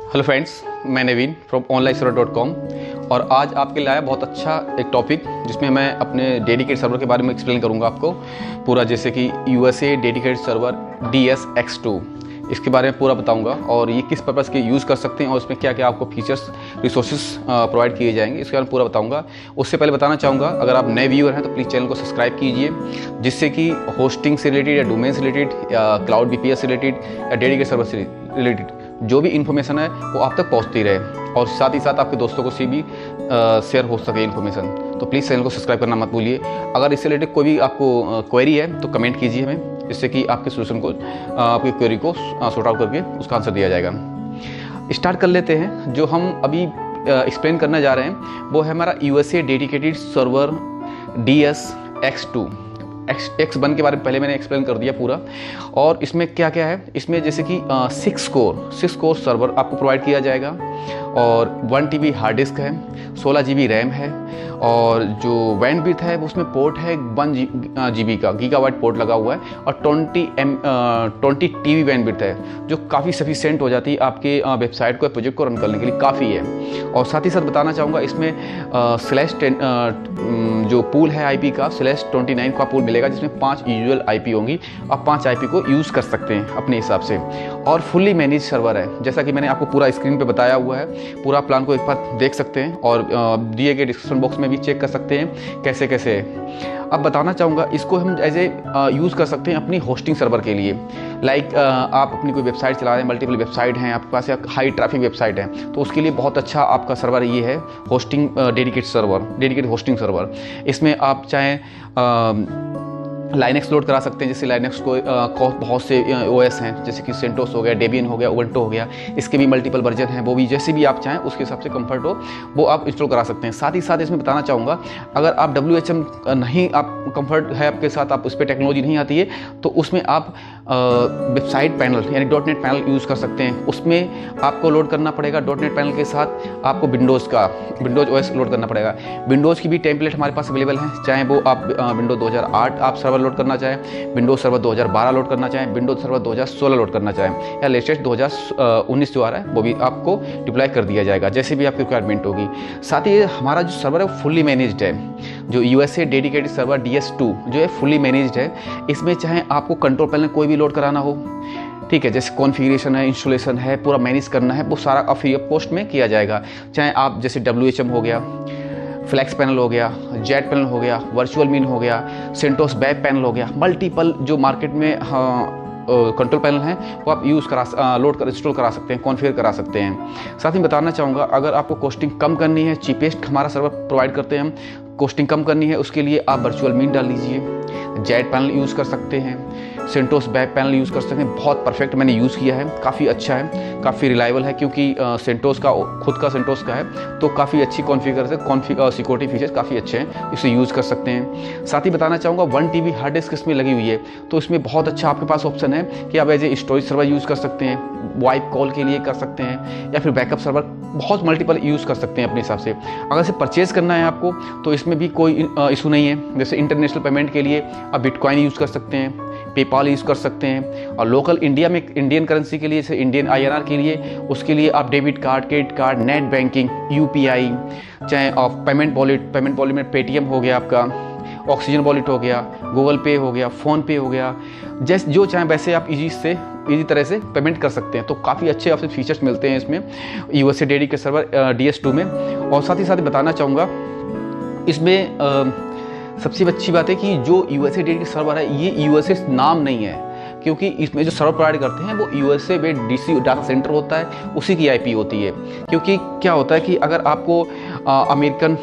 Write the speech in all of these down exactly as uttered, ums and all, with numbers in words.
Hello friends, मैं Naveen from online server dot com और आज आपके लिए आया बहुत अच्छा एक टॉपिक जिसमें मैं अपने डेडिकेटेड सर्वर के बारे में एक्सप्लेन करूंगा आपको पूरा, जैसे कि USA dedicated server D S X two, इसके बारे में पूरा बताऊंगा और ये किस पर्पज़ के यूज़ कर सकते हैं और उसमें क्या क्या आपको फीचर्स रिसोर्सेज प्रोवाइड किए जाएंगे, इसके बारे में पूरा बताऊंगा। उससे पहले बताना चाहूँगा, अगर आप नए व्यूअर हैं तो प्लीज़ चैनल को सब्सक्राइब कीजिए, जिससे कि होस्टिंग से रिलेटेड या डोमेन से रिलेटेड या क्लाउड बी पी एस से रिलेटेड या डेडिकेटेड सर्वर से रिलेटेड जो भी इन्फॉर्मेशन है वो आप तक पहुँचती रहे और साथ ही साथ आपके दोस्तों को से भी शेयर हो सके इन्फॉर्मेशन। तो प्लीज़ चैनल को सब्सक्राइब करना मत भूलिए। अगर इससे रिलेटेड कोई भी आपको क्वेरी है तो कमेंट कीजिए हमें, जिससे कि आपके सोल्यूशन को आपकी क्वेरी को सॉर्ट आउट करके उसका आंसर दिया जाएगा। स्टार्ट कर लेते हैं। जो हम अभी एक्सप्लेन करने जा रहे हैं वो है हमारा USA dedicated server D S X two. X X one के बारे में पहले मैंने एक्सप्लेन कर दिया पूरा। और इसमें क्या क्या है, इसमें जैसे कि six core six core server आपको प्रोवाइड किया जाएगा और one T B hard disk है, सोलह जी बी रैम है और जो बैंडविड्थ है उसमें पोर्ट है वन जी बी का गीगाबाइट पोर्ट लगा हुआ है और twenty M twenty T B bandwidth है, जो काफ़ी सफिशिएंट हो जाती है आपके वेबसाइट को प्रोजेक्ट को रन करने के लिए, काफ़ी है। और साथ ही साथ बताना चाहूँगा, इसमें स्लैश टेन जो पूल है आईपी का स्लैश ट्वेंटी नाइन का पूल मिलेगा, जिसमें पाँच यूजुअल आईपी होंगी। आप पाँच आईपी को यूज़ कर सकते हैं अपने हिसाब से और फुल्ली मैनेज सर्वर है, जैसा कि मैंने आपको पूरा स्क्रीन पे बताया हुआ है। पूरा प्लान को एक बार देख सकते हैं और दिए गए डिस्क्रिप्शन बॉक्स में भी चेक कर सकते हैं कैसे कैसे है। अब बताना चाहूँगा, इसको हम एज ए यूज़ कर सकते हैं अपनी होस्टिंग सर्वर के लिए। लाइक आप अपनी कोई वेबसाइट चला रहे हैं, मल्टीपल वेबसाइट हैं आपके पास या हाई ट्रैफिक वेबसाइट है, तो उसके लिए बहुत अच्छा आपका सर्वर ये है, hosting dedicated server dedicated hosting server. इसमें आप चाहें लाइनेक्स लोड करा सकते हैं, जैसे लाइनेक्स को बहुत से ओएस हैं, जैसे कि सेंटोस हो गया, डेबियन हो गया, उबंटू हो गया, इसके भी मल्टीपल वर्जन हैं, वो भी जैसे भी आप चाहें उसके हिसाब से कंफर्ट हो वो आप इंस्टॉल करा सकते हैं। साथ ही साथ इसमें बताना चाहूँगा, अगर आप डब्ल्यू एच एम नहीं आप कंफर्ट है आपके साथ, आप उस पर टेक्नोलॉजी नहीं आती है, तो उसमें आप वेबसाइट पैनल यानी डॉट नेट पैनल यूज़ कर सकते हैं। उसमें आपको लोड करना पड़ेगा डॉट नेट पैनल के साथ आपको विंडोज़ का विंडोज़ ओएस लोड करना पड़ेगा। विंडोज़ की भी टेम्पलेट हमारे पास अवेलेबल है, चाहे वो आप विंडोज दो हज़ार आठ आप सर्वर लोड करना चाहें, विंडोज सर्वर दो हज़ार बारह लोड करना चाहें, विंडोज सर्वर दो हज़ार सोलह लोड करना चाहें या लेटेस्ट दो हज़ार उन्नीस जो आ रहा है वो भी आपको डिप्लॉय कर दिया जाएगा, जैसे भी आपकी रिक्वायरमेंट होगी। साथ ही हमारा जो सर्वर है वो फुल्ली मैनेज्ड है, जो USA dedicated server D S two जो है फुल्ली मैनेज्ड है। इसमें चाहे आपको कंट्रोल पैनल कोई भी लोड कराना हो, ठीक है, जैसे कॉन्फ़िगरेशन है, इंस्टॉलेशन है, पूरा मैनेज करना है, वो सारा फ्री ऑफ कॉस्ट में किया जाएगा। चाहे आप जैसे डब्ल्यू एच एम हो गया, फ्लैक्स पैनल हो गया, जेट पैनल हो गया, वर्चुअल मीन हो गया, सेंटोस वेब पैनल हो गया, मल्टीपल जो मार्केट में हाँ कंट्रोल पैनल हैं वो आप यूज़ करा लोड कर इंस्टॉल करा सकते हैं, कॉन्फ़िगर करा सकते हैं। साथ ही बताना चाहूँगा, अगर आपको कॉस्टिंग कम करनी है, चीपेस्ट हमारा सर्वर प्रोवाइड करते हैं हम, कॉस्टिंग कम करनी है उसके लिए आप वर्चुअल मीन डाल लीजिए, जेट पैनल यूज़ कर सकते हैं, सेंटोस वेब पैनल यूज़ कर सकते हैं। बहुत परफेक्ट मैंने यूज़ किया है, काफ़ी अच्छा है, काफ़ी रिलायबल है, क्योंकि सेंटोस का खुद का सेंटोस का है, तो काफ़ी अच्छी कॉन्फ़िगर से कॉन्फ़िगर सिक्योरिटी फीचर्स काफ़ी अच्छे हैं, इसे यूज़ कर सकते हैं। साथ ही बताना चाहूँगा, one T B hard disk इसमें लगी हुई है, तो इसमें बहुत अच्छा आपके पास ऑप्शन है कि आप as a storage server use कर सकते हैं, वाइप कॉल के लिए कर सकते हैं या फिर बैकअप सर्वर, बहुत मल्टीपल यूज़ कर सकते हैं अपने हिसाब से। अगर इसे परचेज़ करना है आपको तो इसमें भी कोई इशू नहीं है। जैसे इंटरनेशनल पेमेंट के लिए आप बिटकॉइन यूज़ कर सकते हैं, पेपाल यूज़ कर सकते हैं, और लोकल इंडिया में इंडियन करेंसी के लिए जैसे इंडियन आई एन आर के लिए, उसके लिए आप debit card, credit card, net banking, U P I, चाहे आप पेमेंट वॉलेट पेमेंट वॉलेट में पेटीएम हो गया, आपका ऑक्सीजन वॉलेट हो गया, गूगल पे हो गया, फ़ोन पे हो गया, जैसे जो चाहें वैसे आप इजी से इजी तरह से पेमेंट कर सकते हैं। तो काफ़ी अच्छे आपसे फीचर्स मिलते हैं इसमें USA dedicated server D S two में। और साथ ही साथ बताना चाहूँगा, इसमें आ, सबसे अच्छी बात है कि जो यूएसए डेडिकेटेड सर्वर है ये यूएसए नाम नहीं है, क्योंकि इसमें जो सर्वर प्रोवाइड करते हैं वो USA based DC data centre होता है, उसी की आईपी होती है। क्योंकि क्या होता है कि अगर आपको अमेरिकन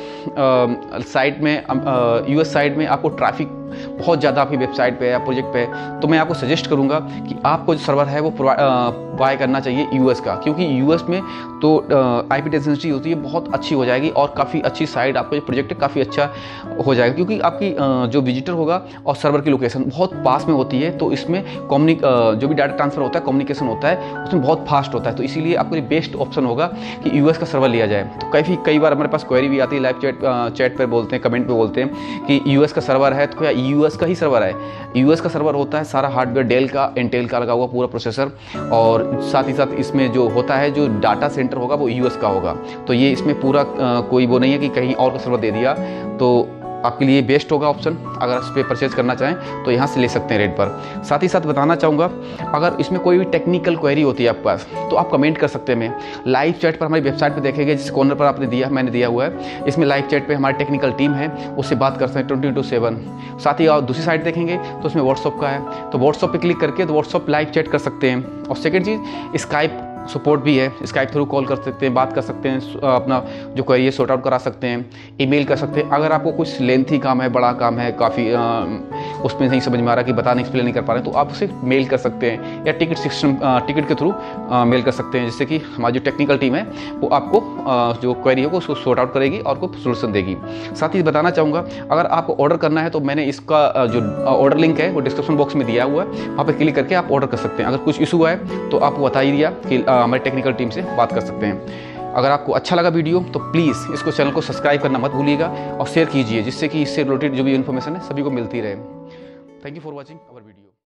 साइट में यूएस साइड में आपको ट्रैफिक बहुत ज़्यादा आपकी वेबसाइट पे या प्रोजेक्ट पे, तो मैं आपको सजेस्ट करूंगा कि आपको जो सर्वर है वो बाय करना चाहिए यूएस का, क्योंकि यूएस में तो आईपी डेंसिटी होती है बहुत अच्छी हो जाएगी और काफ़ी अच्छी साइट आपका जो प्रोजेक्ट है काफ़ी अच्छा हो जाएगा, क्योंकि आपकी जो विजिटर होगा और सर्वर की लोकेशन बहुत पास में होती है, तो इसमें कम्युनिक जो भी डाटा ट्रांसफर होता है, कम्युनिकेशन होता है, उसमें बहुत फास्ट होता है। तो इसीलिए आपको बेस्ट ऑप्शन होगा कि यूएस का सर्वर लिया जाए। तो कई कई बार हमारे पास क्वेरी भी आती है, लाइव चैट चैट पर बोलते हैं, कमेंट पे बोलते हैं कि यूएस का सर्वर है तो क्या यूएस का ही सर्वर है। यूएस का सर्वर होता है सारा हार्डवेयर डेल का, इंटेल का लगा हुआ पूरा प्रोसेसर, और साथ ही साथ इसमें जो होता है जो डाटा सेंटर होगा वो यूएस का होगा। तो ये इसमें पूरा आ, कोई वो नहीं है कि कहीं और का सर्वर दे दिया, तो आपके लिए बेस्ट होगा ऑप्शन। अगर इस पर परचेज करना चाहें तो यहाँ से ले सकते हैं रेट पर। साथ ही साथ बताना चाहूँगा, अगर इसमें कोई भी टेक्निकल क्वेरी होती है आपके पास तो आप कमेंट कर सकते हैं। मैं लाइव चैट पर हमारी वेबसाइट पर देखेंगे, जिस कॉर्नर पर आपने दिया मैंने दिया हुआ है, इसमें लाइव चैट पे हमारी टेक्निकल टीम है, उससे बात कर सकते हैं ट्वेंटी टू सेवन। साथ ही आप दूसरी साइड देखेंगे तो उसमें व्हाट्सअप का है, तो व्हाट्सअप पर क्लिक करके तो व्हाट्सअप लाइव चैट कर सकते हैं। और सेकेंड चीज़, स्काइप सपोर्ट भी है, स्काइप थ्रू कॉल कर सकते हैं, बात कर सकते हैं, अपना जो क्वेरी है सॉर्ट आउट करा सकते हैं, ईमेल कर सकते हैं। अगर आपको कुछ लेंथी काम है, बड़ा काम है, काफ़ी उसमें नहीं समझ में आ रहा कि बताने एक्सप्लेन नहीं कर पा रहे, तो आप उसे मेल कर सकते हैं, या टिकट सिस्टम टिकट के थ्रू मेल कर सकते हैं, जिससे कि हमारी जो टेक्निकल टीम है वो आपको जो क्वेरी है वो उसको सॉर्ट आउट करेगी और आपको सोल्यूशन देगी। साथ ही बताना चाहूँगा, अगर आपको ऑर्डर करना है तो मैंने इसका जो ऑर्डर लिंक है वो डिस्क्रिप्शन बॉक्स में दिया हुआ है, वहाँ पर क्लिक करके आप ऑर्डर कर सकते हैं। अगर कुछ इशू है तो आपको बता ही दिया कि हमारे टेक्निकल टीम से बात कर सकते हैं। अगर आपको अच्छा लगा वीडियो तो प्लीज़ इसको चैनल को सब्सक्राइब करना मत भूलिएगा और शेयर कीजिए, जिससे कि इससे रिलेटेड जो भी इन्फॉर्मेशन है सभी को मिलती रहे। Thank you for watching our video.